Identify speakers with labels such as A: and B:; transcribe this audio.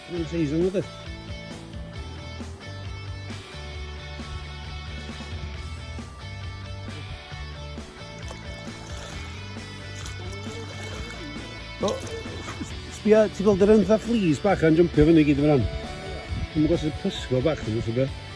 A: Mae'n season o dweud. O, sbia, ti'n gweld yr ynfa fleas bach a'n jumpio fyny gyd o fan. Dwi'n gwybod sy'n pysgo bach yn ysgrifennu.